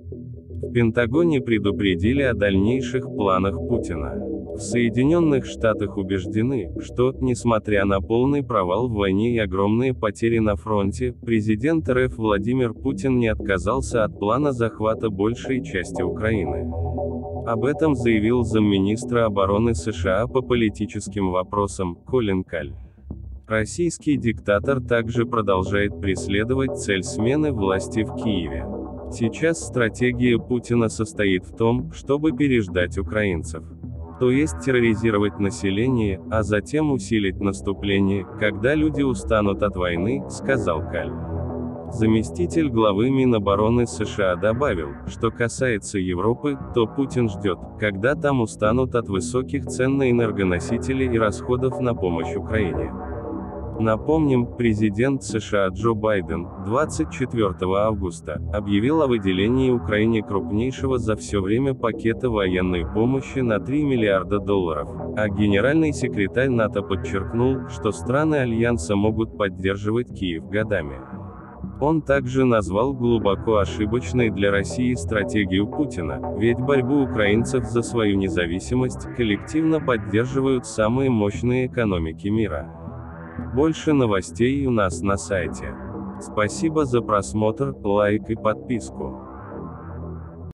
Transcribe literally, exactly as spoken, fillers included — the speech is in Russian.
В Пентагоне предупредили о дальнейших планах Путина. В Соединенных Штатах убеждены, что, несмотря на полный провал в войне и огромные потери на фронте, президент РФ Владимир Путин не отказался от плана захвата большей части Украины. Об этом заявил замминистра обороны США по политическим вопросам Колин Каль. Российский диктатор также продолжает преследовать цель смены власти в Киеве. Сейчас стратегия Путина состоит в том, чтобы переждать украинцев. То есть терроризировать население, а затем усилить наступление, когда люди устанут от войны, сказал Каль. Заместитель главы Минобороны США добавил, что касается Европы, то Путин ждет, когда там устанут от высоких цен на энергоносители и расходов на помощь Украине. Напомним, президент США Джо Байден, двадцать четвёртого августа, объявил о выделении Украине крупнейшего за все время пакета военной помощи на три миллиарда долларов, а генеральный секретарь НАТО подчеркнул, что страны Альянса могут поддерживать Киев годами. Он также назвал глубоко ошибочной для России стратегию Путина, ведь борьбу украинцев за свою независимость коллективно поддерживают самые мощные экономики мира. Больше новостей у нас на сайте. Спасибо за просмотр, лайк и подписку.